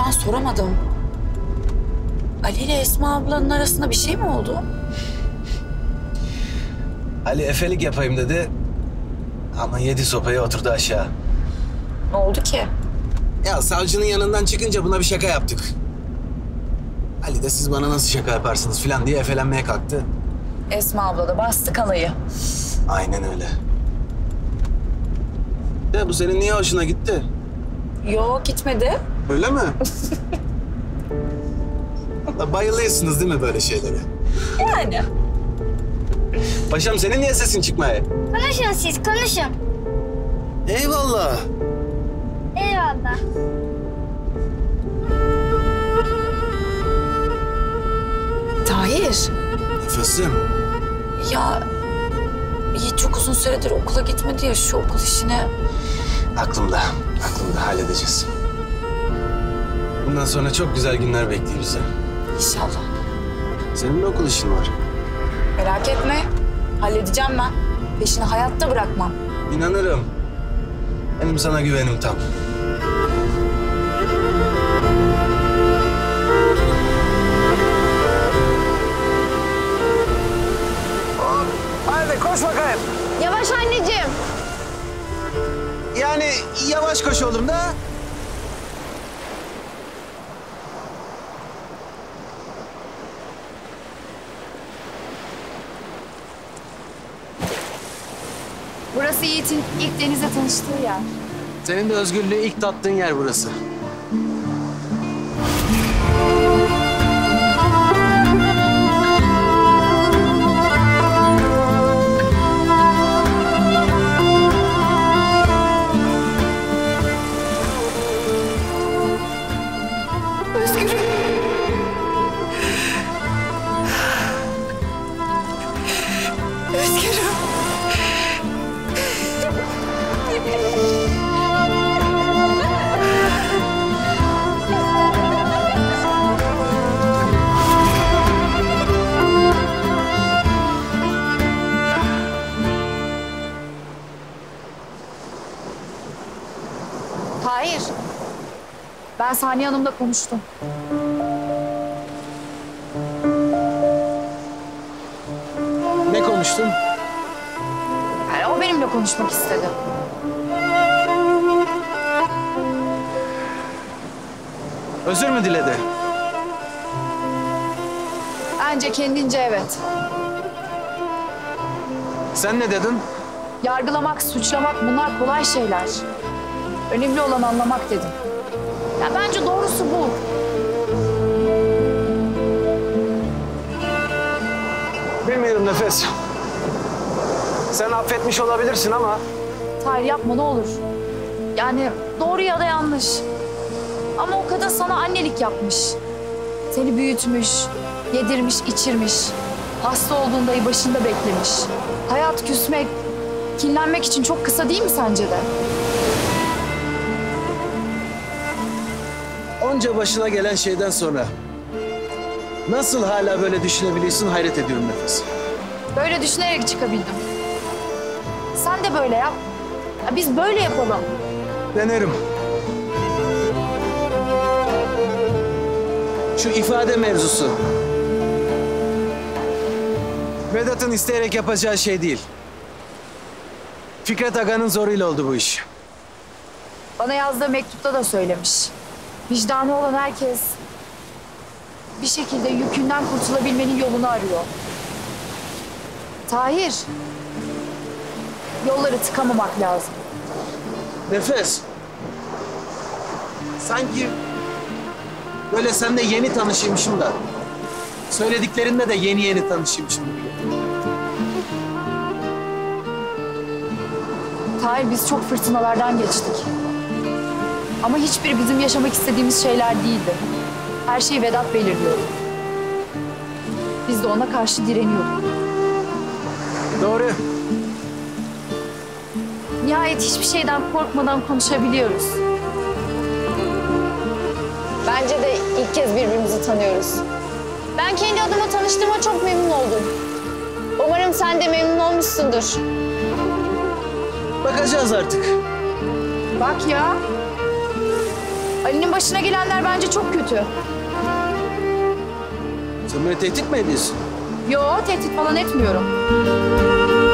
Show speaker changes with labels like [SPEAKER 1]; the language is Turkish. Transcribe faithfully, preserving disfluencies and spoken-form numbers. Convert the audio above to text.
[SPEAKER 1] ben soramadım. Ali ile Esma ablanın arasında bir şey mi oldu?
[SPEAKER 2] Ali efelik yapayım dedi. Ama yedi sopaya oturdu aşağı.
[SPEAKER 1] Ne oldu ki?
[SPEAKER 2] Ya savcının yanından çıkınca buna bir şaka yaptık. Ali de siz bana nasıl şaka yaparsınız falan diye efelenmeye kalktı.
[SPEAKER 1] Esma abla da bastı kalayı.
[SPEAKER 2] Aynen öyle. Ya bu senin niye hoşuna gitti?
[SPEAKER 1] Yok gitmedi.
[SPEAKER 2] Öyle mi? Vallahi bayılıyorsunuz değil mi böyle şeylere?
[SPEAKER 1] Yani.
[SPEAKER 2] Paşam senin niye sesin çıkmaya?
[SPEAKER 3] Konuşun siz, konuşun.
[SPEAKER 2] Eyvallah.
[SPEAKER 3] Eyvallah.
[SPEAKER 1] Tahir.
[SPEAKER 2] Nefesim.
[SPEAKER 1] Ya Yiğit çok uzun süredir okula gitmedi ya, şu okul işine.
[SPEAKER 2] Aklımda. Aklımda halledeceğiz. Bundan sonra çok güzel günler bekliyor bizi.
[SPEAKER 1] İnşallah.
[SPEAKER 2] Senin de okul işin var.
[SPEAKER 1] Merak etme. Halledeceğim ben. Peşini hayatta bırakmam.
[SPEAKER 2] İnanırım. Benim sana güvenim tam. Hop, haydi koş bakayım.
[SPEAKER 3] Yavaş anneciğim.
[SPEAKER 2] Yani yavaş koş oğlum da.
[SPEAKER 4] Burası Yiğit'in ilk denizle tanıştığı yer.
[SPEAKER 2] Senin de özgürlüğü ilk tattığın yer burası.
[SPEAKER 1] Özgürüm. Özgürüm.
[SPEAKER 4] Hayır. Ben Saniye Hanım'la konuştum.
[SPEAKER 2] Ne konuştun?
[SPEAKER 4] Yani o benimle konuşmak istedi.
[SPEAKER 2] Özür mü diledi?
[SPEAKER 4] Bence kendince evet.
[SPEAKER 2] Sen ne dedin?
[SPEAKER 4] Yargılamak, suçlamak bunlar kolay şeyler. Önemli olan anlamak dedim. Ya bence doğrusu bu.
[SPEAKER 2] Bilmiyorum Nefes. Sen affetmiş olabilirsin ama...
[SPEAKER 4] Tahir yapma ne olur. Yani doğru ya da yanlış. Ama o kadın sana annelik yapmış. Seni büyütmüş, yedirmiş, içirmiş. Hasta olduğunda başında beklemiş. Hayat küsmek, kinlenmek için çok kısa değil mi sence de?
[SPEAKER 2] Onca başına gelen şeyden sonra... nasıl hala böyle düşünebiliyorsun hayret ediyorum Nefes.
[SPEAKER 4] Böyle düşünerek çıkabildim. Sen de böyle yap. Ya biz böyle yapalım.
[SPEAKER 2] Denerim. Şu ifade mevzusu. Vedat'ın isteyerek yapacağı şey değil. Fikret Aga'nın zoruyla oldu bu iş.
[SPEAKER 4] Bana yazdığı mektupta da söylemiş. Vicdanı olan herkes bir şekilde yükünden kurtulabilmenin yolunu arıyor. Tahir, yolları tıkamamak lazım.
[SPEAKER 2] Nefes. Sanki böyle seninle yeni tanışıymışım da. Söylediklerinde de yeni yeni tanışıymışım gibi.
[SPEAKER 4] Tahir, biz çok fırtınalardan geçtik. Ama hiçbiri bizim yaşamak istediğimiz şeyler değildi. Her şeyi Vedat belirliyordu. Biz de ona karşı direniyorduk.
[SPEAKER 2] Doğru.
[SPEAKER 4] Nihayet hiçbir şeyden korkmadan konuşabiliyoruz. Bence de ilk kez birbirimizi tanıyoruz.
[SPEAKER 3] Ben kendi adıma tanıştığıma çok memnun oldum. Umarım sen de memnun olmuşsundur.
[SPEAKER 2] Bakacağız artık.
[SPEAKER 4] Bak ya. Ali'nin başına gelenler bence çok kötü.
[SPEAKER 2] Sen beni tehdit mi ediyorsun?
[SPEAKER 4] Yo, tehdit falan etmiyorum.